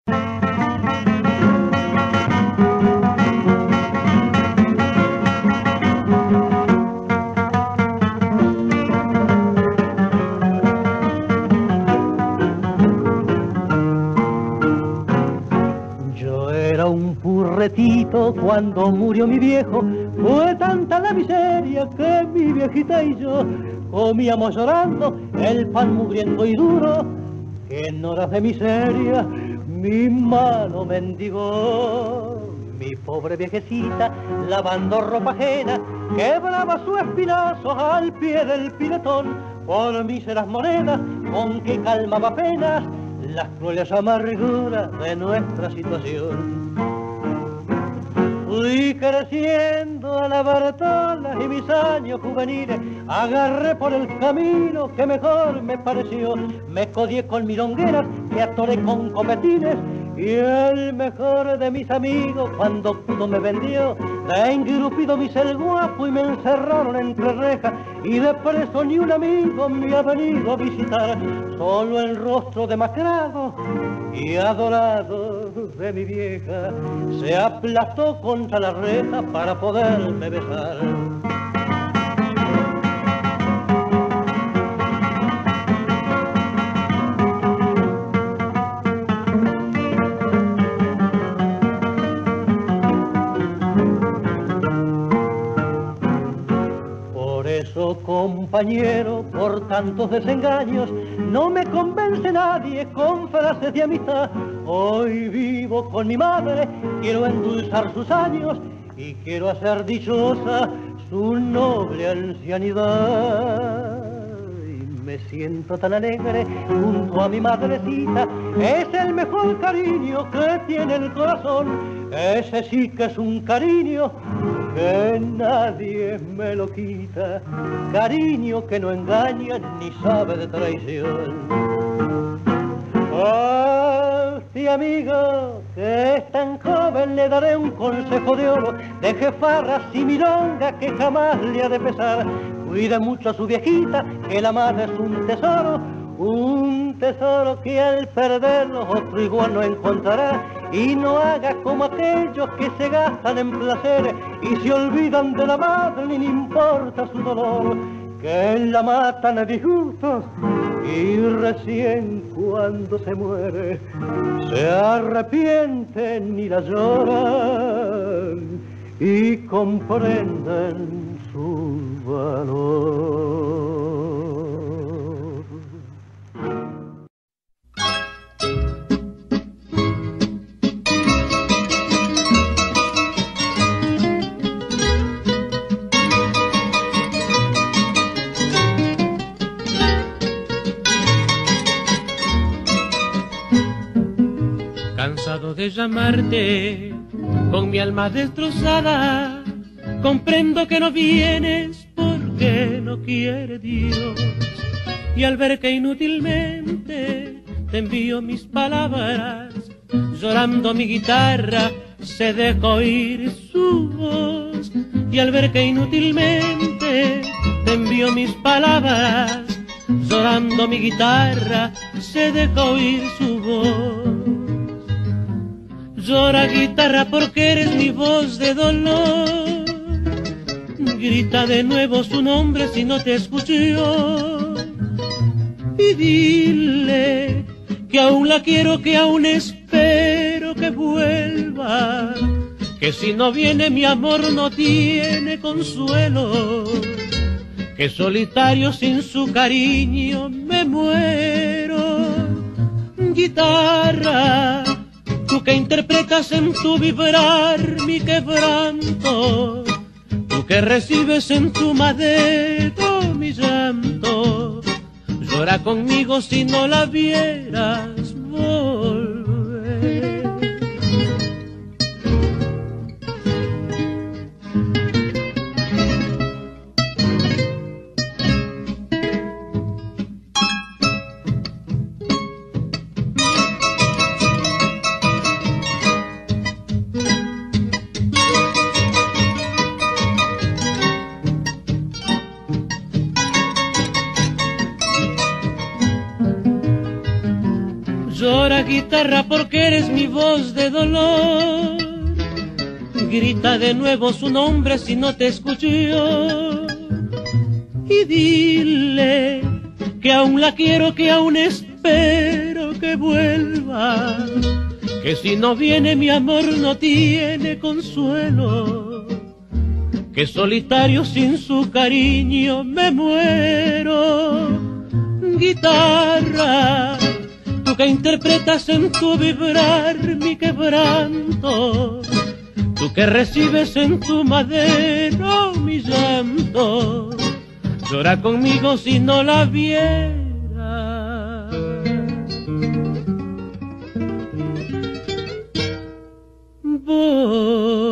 Cuando murió mi viejo, fue tanta la miseria que mi viejita y yo comíamos llorando el pan mugriento y duro, que en horas de miseria mi mano mendigó. Mi pobre viejecita, lavando ropa ajena, quebraba su espinazo al pie del pilotón, por míseras monedas con que calmaba apenas las crueles amarguras de nuestra situación. Fui creciendo a la Bartola y mis años juveniles agarré por el camino que mejor me pareció. Me codié con milongueras que atoré con copetines y el mejor de mis amigos cuando pudo me vendió. De engrupido me hice el guapo y me encerraron entre rejas y de preso ni un amigo me ha venido a visitar. Solo el rostro demacrado y adorado de mi vieja se aplastó contra la reja para poderme besar. Por eso, compañero, por tantos desengaños, no me convence nadie con frases de amistad. Hoy vivo con mi madre, quiero endulzar sus años y quiero hacer dichosa su noble ancianidad. Y me siento tan alegre junto a mi madrecita, es el mejor cariño que tiene el corazón. Ese sí que es un cariño que nadie me lo quita, cariño que no engaña ni sabe de traición. Oh, sí, amigo, que es tan joven, le daré un consejo de oro. Deje farras y milonga que jamás le ha de pesar. Cuide mucho a su viejita, que la madre es un tesoro que al perderlo otro igual no encontrará. Y no haga como aquellos que se gastan en placeres y se olvidan de la madre, ni le importa su dolor, que la matan a disgustos y recién cuando se muere se arrepienten y la lloran y comprenden su valor. Cansado de llamarte con mi alma destrozada, comprendo que no vienes porque no quiere Dios. Y al ver que inútilmente te envío mis palabras, llorando mi guitarra se deja oír su voz. Y al ver que inútilmente te envío mis palabras, llorando mi guitarra se deja oír su voz. Llora guitarra porque eres mi voz de dolor, grita de nuevo su nombre si no te escuchó, y dile que aún la quiero, que aún espero que vuelva, que si no viene mi amor no tiene consuelo, que solitario sin su cariño me muero. Guitarra, tú que interpretas en tu vibrar mi quebranto, tú que recibes en tu madero mi llanto, llora conmigo si no la vieras volver. Llora, guitarra, porque eres mi voz de dolor. Grita de nuevo su nombre si no te escucho. Y dile que aún la quiero, que aún espero que vuelva, que si no viene mi amor no tiene consuelo, que solitario sin su cariño me muero. Guitarra, tú que interpretas en tu vibrar mi quebranto, tú que recibes en tu madero mi llanto, llora conmigo si no la viera. Voy